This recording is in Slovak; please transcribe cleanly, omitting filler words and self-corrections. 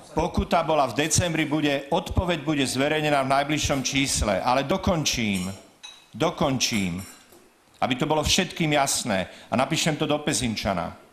Pokuta bola v decembri, odpoveď bude zverejnená v najbližšom čísle, ale dokončím, aby to bolo všetkým jasné a napíšem to do Pezinčana.